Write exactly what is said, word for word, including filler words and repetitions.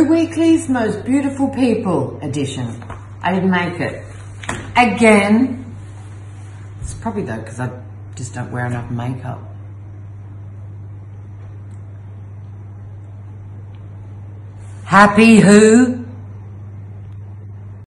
Who Weekly's Most Beautiful People edition. I didn't make it. Again. It's probably though because I just don't wear enough makeup. Happy who?